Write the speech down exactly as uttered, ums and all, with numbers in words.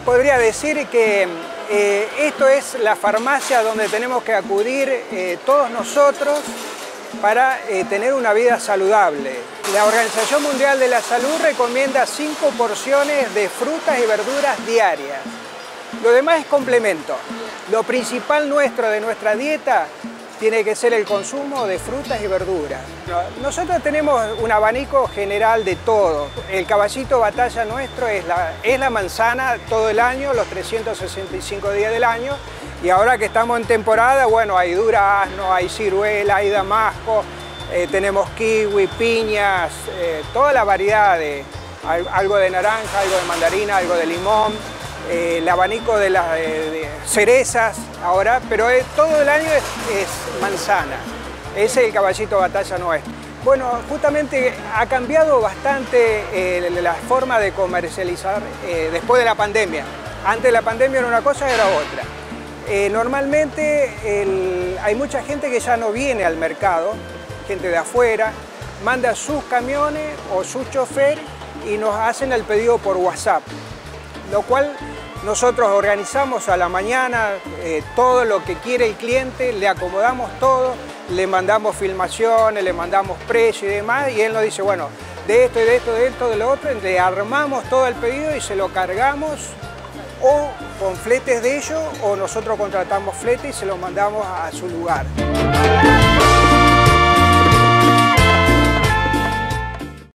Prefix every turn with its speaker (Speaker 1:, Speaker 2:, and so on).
Speaker 1: podría decir que eh, esto es la farmacia donde tenemos que acudir eh, todos nosotros para eh, tener una vida saludable. La Organización Mundial de la Salud recomienda cinco porciones de frutas y verduras diarias. Lo demás es complemento. Lo principal nuestro de nuestra dieta tiene que ser el consumo de frutas y verduras. Nosotros tenemos un abanico general de todo. El caballito batalla nuestro es la, es la manzana todo el año, los trescientos sesenta y cinco días del año. Y ahora que estamos en temporada, bueno, hay durazno, hay ciruela, hay damasco, eh, tenemos kiwi, piñas, eh, toda la variedad de algo de naranja, algo de mandarina, algo de limón. Eh, el abanico de las de, de cerezas ahora, pero eh, todo el año es, es manzana. Ese es el caballito batalla nuestro. Bueno, justamente ha cambiado bastante eh, la forma de comercializar eh, después de la pandemia. Antes de la pandemia era una cosa, era otra. Eh, normalmente el, hay mucha gente que ya no viene al mercado, gente de afuera, manda sus camiones o sus choferes y nos hacen el pedido por WhatsApp, lo cual nosotros organizamos a la mañana eh, todo lo que quiere el cliente, le acomodamos todo, le mandamos filmaciones, le mandamos precio y demás, y él nos dice, bueno, de esto y de esto, de esto, de lo otro, le armamos todo el pedido y se lo cargamos o con fletes de ellos, o nosotros contratamos flete y se lo mandamos a su lugar.